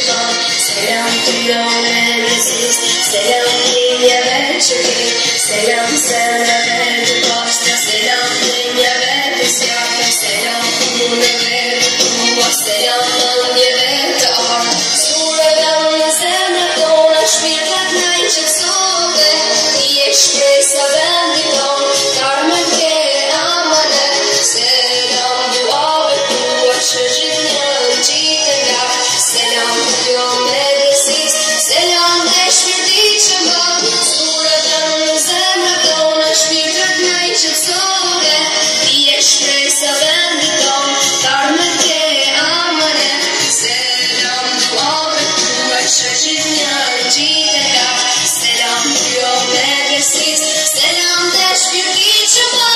çıkan. Selam duyuyor medresiz, selam dünya verçeki. Selam sana verdi başta, selam dünya verdi siyah. Selam kumuna verdi kuva, selam lange verdi ar. Sura zemre dona spirtat najče sove, i expressa vendi don, karmen ke amane. Selam duave tua shëgjitnjën gjitënga. Selam jo medresis, selam dhe shpirti që mban. Sura në zemre dona spirtat najče sove, i expressa vendi don, karmen ke amane. Selam duave tua shëgjitnjën gjitënga. Selam jo medresis, selam dhe shpirti që mban.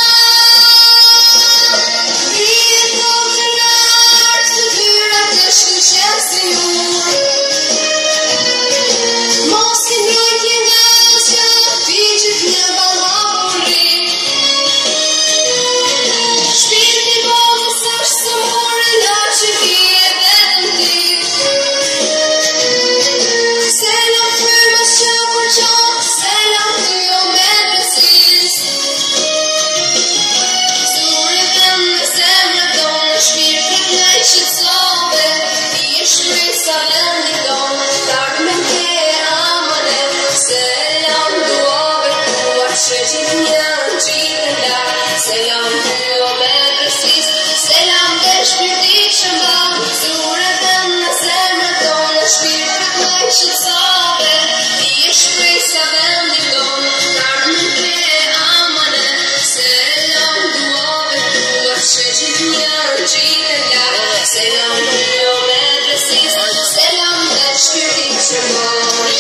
Selam jo medresis, selam dhe shpirti që mban. Suret në zemre tonë, shpirtat najqe sove, i shpresa vendi tonë, karmen ke amane. Selam duave tua që gjithnjën gjitënga. Selam jo medresis, selam dhe shpirti që mban.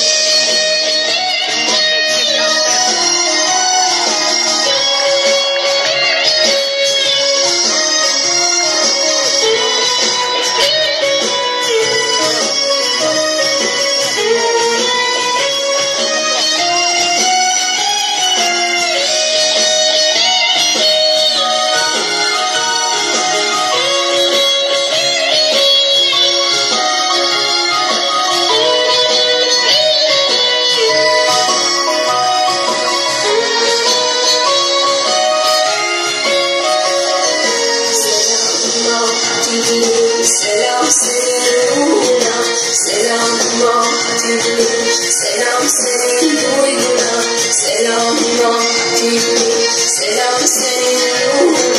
Selam senin selam selam senin duyuna, selam selam senin